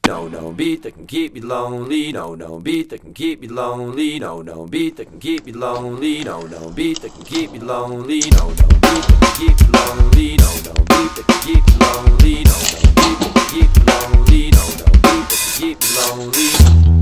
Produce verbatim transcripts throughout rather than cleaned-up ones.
No, no beat that can keep me lonely. No, no beat that can keep me lonely. No, no beat that can keep me lonely. No, no beat that can keep me lonely. No, no beat that can keep me lonely. No, no beat that can keep me lonely. No, no beat that can keep me lonely. No, no beat that can keep me lonely.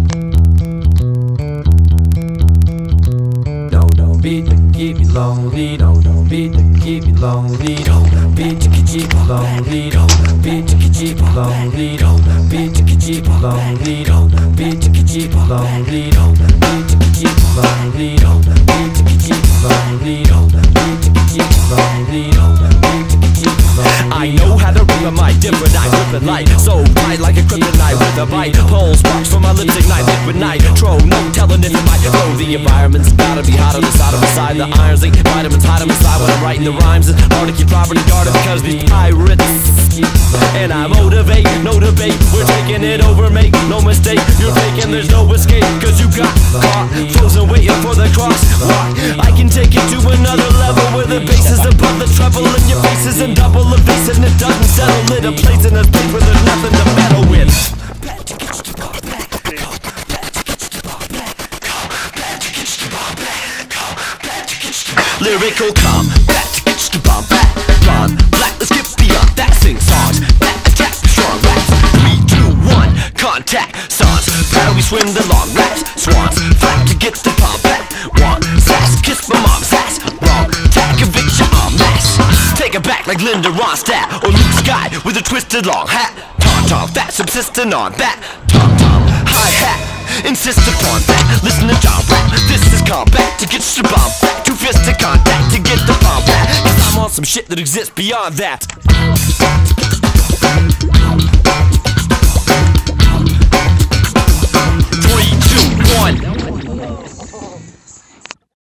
No, no beat that can keep me lonely. No, no beat that can keep me lonely. No, no beat that can keep me lonely. No, no beat that can keep me lonely. No, no beat that can keep me lonely. No, no beat that can keep me lonely. No, no beat that can keep me lonely. No, no beat that can keep me lonely. No, no beat that can keep me lonely. No, no beat that can keep me lonely. I know how to rip a mic, different I grip it light, so tight like a kryptonite with a bite. Pull sparks from my lips ignite, liquid nitro. No telling if it might blow. The environment's gotta be hot on the side of the side. The irons ain't vitamins hide them inside when I'm writing the rhymes. It's hard to keep property guarded because these pirates. And I motivate, no debate. We're taking it over, make no mistake. You're faking, there's no escape, cause you got caught frozen waiting for the crosswalk. I can take it to another level where the bass is above the treble and your face is in double a bass and it doesn't settle it. A place in a place where there's nothing to meddle with. Lyrical combat to get you bomb back, run black, let's get beyond that. Sing songs that attack strong raps. Three, two, one, contact songs. How we swim the long raps, swans flat to get the pump back. One sass, kiss my mom's ass. Wrong, tag conviction en masse. Take it back like Linda Ronstadt or Luke Sky with a twisted long hat. Tom tom, that subsisting on that. Tom tom, hi hat. Insist upon that, listen to John rap. This is combat to get your bomb back. Two fists to contact to get the bomb back. Cause I'm on some shit that exists beyond that.